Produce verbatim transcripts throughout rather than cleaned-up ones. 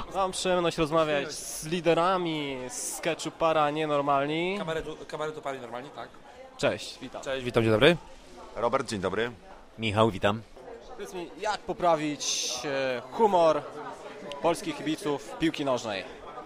Mam przyjemność rozmawiać z liderami z sketchu Para Nienormalni. Kabaretu, kabaretu Para Nienormalni, tak. Cześć, witam. Cześć, witam, dzień dobry. Robert, dzień dobry. Michał, witam. Powiedz mi, jak poprawić e, humor polskich kibiców piłki nożnej?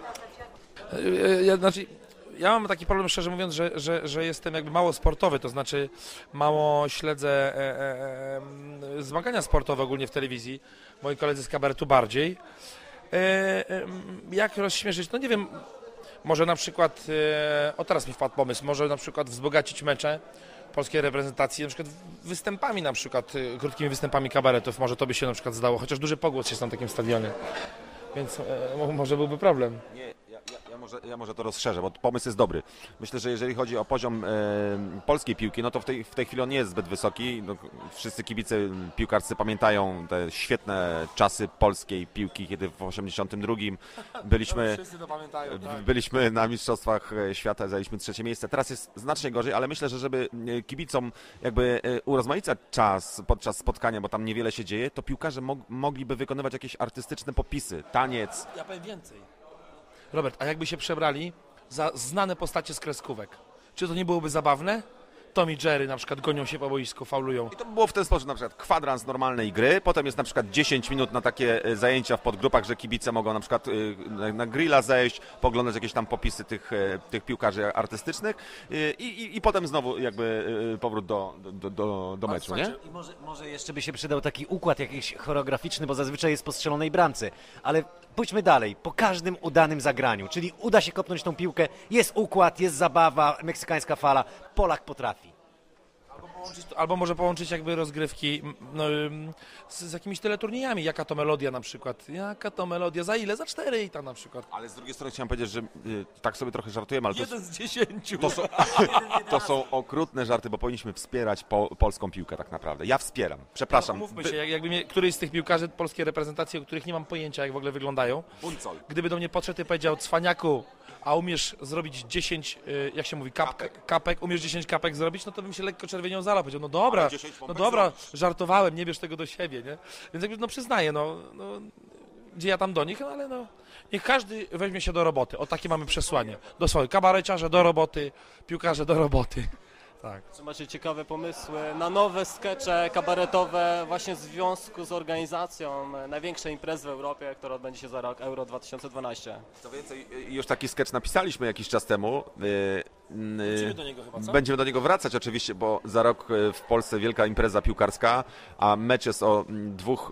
Ja, znaczy, ja mam taki problem, szczerze mówiąc, że, że, że jestem jakby mało sportowy, to znaczy mało śledzę e, e, e, zmagania sportowe ogólnie w telewizji. Moi koledzy z kabaretu bardziej. E, e, jak rozśmieszyć? No nie wiem, może na przykład, e, o teraz mi wpadł pomysł, może na przykład wzbogacić mecze polskiej reprezentacji, na przykład występami na przykład, e, krótkimi występami kabaretów, może to by się na przykład zdało, chociaż duży pogłos jest na takim stadionie, więc e, może byłby problem. Nie, ja, ja, ja, może, ja może to rozszerzę, bo pomysł jest dobry. Myślę, że jeżeli chodzi o poziom e, polskiej piłki, no to w tej, w tej chwili on nie jest zbyt wysoki. No, wszyscy kibice piłkarscy pamiętają te świetne czasy polskiej piłki, kiedy w osiemdziesiątym drugim byliśmy, Wszyscy to pamiętają, tak. byliśmy na Mistrzostwach Świata, zajęliśmy trzecie miejsce. Teraz jest znacznie gorzej, ale myślę, że żeby kibicom jakby urozmaicać czas podczas spotkania, bo tam niewiele się dzieje, to piłkarze mog, mogliby wykonywać jakieś artystyczne popisy, taniec. Ja powiem więcej. Robert, a jakby się przebrali za znane postacie z kreskówek? Czy to nie byłoby zabawne? Tom i Jerry na przykład gonią się po boisku, faulują. I to by było w ten sposób, na przykład kwadrans normalnej gry, potem jest na przykład dziesięć minut na takie zajęcia w podgrupach, że kibice mogą na przykład na grilla zejść, poglądać jakieś tam popisy tych, tych piłkarzy artystycznych i, i, i potem znowu jakby powrót do, do, do, do meczu, nie? I może, może jeszcze by się przydał taki układ jakiś choreograficzny, bo zazwyczaj jest po strzelonej bramce, ale pójdźmy dalej, po każdym udanym zagraniu, czyli uda się kopnąć tą piłkę, jest układ, jest zabawa, meksykańska fala, Polak potrafi. Albo, połączyć, albo może połączyć jakby rozgrywki no, z, z jakimiś teleturniejami, jaka to melodia na przykład, jaka to melodia, za ile? Za cztery i tam na przykład. Ale z drugiej strony chciałem powiedzieć, że y, tak sobie trochę żartujemy, ale to, Jeden z dziesięciu. to, są, to są okrutne żarty, bo powinniśmy wspierać po, polską piłkę tak naprawdę. Ja wspieram, przepraszam. No, mówmy się, jak, jakby mnie, któryś z tych piłkarzy polskiej reprezentacji, o których nie mam pojęcia, jak w ogóle wyglądają, Buncol. gdyby do mnie podszedł i powiedział, cwaniaku, a umiesz zrobić dziesięć, y, jak się mówi, kap, Kapek. kapek, umiesz dziesięć kapek zrobić, no to bym się lekko czerwienią zalał, powiedział, no dobra, Ale dziesięć no pompek dobra, zrobisz. żartowałem, nie bierz tego do siebie, nie? Więc jakby, no przyznaję, no, no, gdzie ja tam do nich, no, ale no, niech każdy weźmie się do roboty, o takie mamy przesłanie, do swoich kabareciarze do roboty, piłkarze do roboty. Tak. Czy macie ciekawe pomysły na nowe skecze kabaretowe właśnie w związku z organizacją największej imprezy w Europie, która odbędzie się za rok Euro dwa tysiące dwanaście? Co więcej, już taki sketch napisaliśmy jakiś czas temu. Wrócimy do niego chyba, co? Będziemy do niego wracać oczywiście, bo za rok w Polsce wielka impreza piłkarska, a mecz jest o dwóch,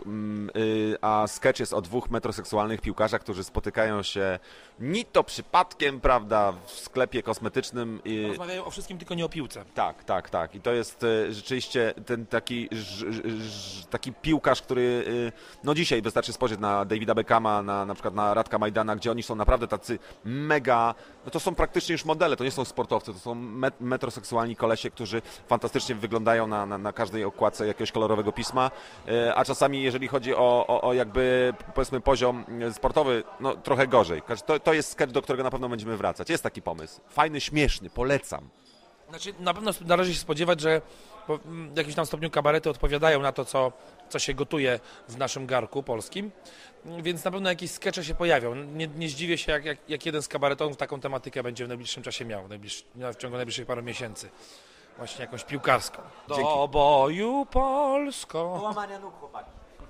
a sketch jest o dwóch metroseksualnych piłkarzach, którzy spotykają się ni to przypadkiem, prawda, w sklepie kosmetycznym. Rozmawiają o wszystkim, tylko nie o piłce. Tak, tak, tak. I to jest e, rzeczywiście ten taki, ż, ż, taki piłkarz, który, e, no dzisiaj wystarczy spojrzeć na Davida Beckhama, na, na przykład na Radka Majdana, gdzie oni są naprawdę tacy mega, no to są praktycznie już modele, to nie są sportowcy, to są met, metroseksualni kolesie, którzy fantastycznie wyglądają na, na, na każdej okładce jakiegoś kolorowego pisma, e, a czasami jeżeli chodzi o, o, o jakby powiedzmy poziom sportowy, no trochę gorzej. To, to jest sketch, do którego na pewno będziemy wracać. Jest taki pomysł. Fajny, śmieszny, polecam. Znaczy, na pewno należy się spodziewać, że w jakimś tam stopniu kabarety odpowiadają na to, co, co się gotuje w naszym garku polskim, więc na pewno jakieś skecze się pojawią. Nie, nie zdziwię się, jak, jak, jak jeden z kabaretów taką tematykę będzie w najbliższym czasie miał, w, najbliż, w ciągu najbliższych paru miesięcy. Właśnie jakąś piłkarską. Dzięki. Do boju Polsko. Łamania nóg, chłopaki.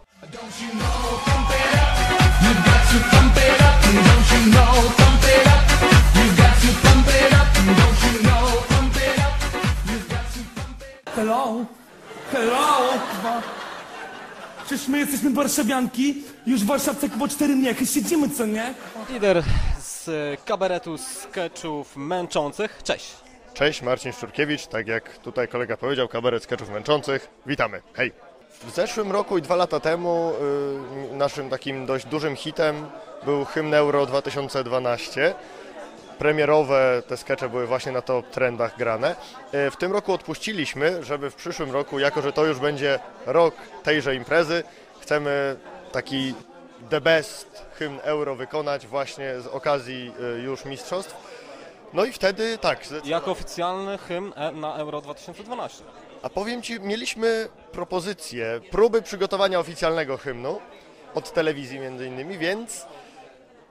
Hello, hello, kurwa. Przecież my jesteśmy warszawianki, już w Warszawce po cztery miechy siedzimy, co nie? Lider z kabaretu skeczów męczących. Cześć. Cześć, Marcin Szczurkiewicz, tak jak tutaj kolega powiedział, kabaret skeczów męczących. Witamy, hej! W zeszłym roku i dwa lata temu y, naszym takim dość dużym hitem był hymn Euro dwa tysiące dwanaście. Premierowe te skecze były właśnie na top trendach grane. Y, w tym roku odpuściliśmy, żeby w przyszłym roku, jako że to już będzie rok tejże imprezy, chcemy taki the best hymn Euro wykonać właśnie z okazji y, już mistrzostw. No i wtedy tak. Jako oficjalny hymn na Euro dwa tysiące dwanaście. A powiem Ci, mieliśmy propozycję, próby przygotowania oficjalnego hymnu od telewizji między innymi, więc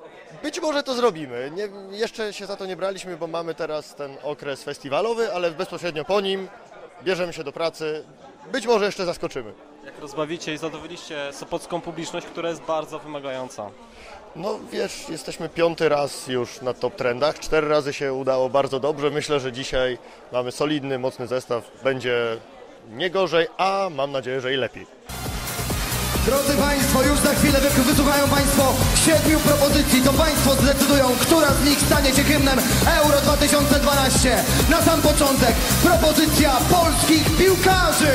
Być może to zrobimy. Nie, jeszcze się za to nie braliśmy, bo mamy teraz ten okres festiwalowy, ale bezpośrednio po nim bierzemy się do pracy. Być może jeszcze zaskoczymy. Jak rozbawicie i zadowoliście sopocką publiczność, która jest bardzo wymagająca. No wiesz, jesteśmy piąty raz już na top trendach. Cztery razy się udało bardzo dobrze. Myślę, że dzisiaj mamy solidny, mocny zestaw. Będzie nie gorzej, a mam nadzieję, że i lepiej. Drodzy Państwo, już za chwilę wy- wysłuchają Państwo siedmiu propozycji. To Państwo zdecydują, która z nich stanie się hymnem Euro dwa tysiące dwanaście. Na sam początek propozycja polskich piłkarzy.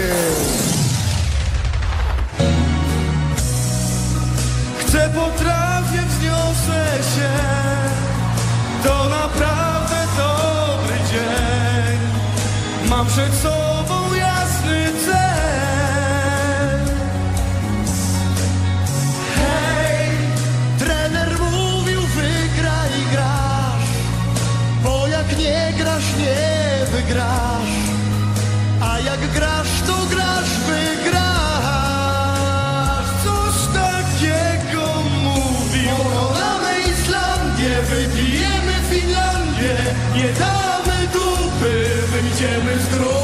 Chcę, potrafię, wzniosę się. To naprawdę dobry dzień. Mam przed sobą jasny cel. Hej, trener mówił wygraj i grasz, bo jak nie grasz, nie wygrasz, a jak grasz, to grasz, wygrasz. Coś takiego mówił. Pokonamy Islandię, Wybijemy Finlandię, nie damy dupy, wyjdziemy z grupy.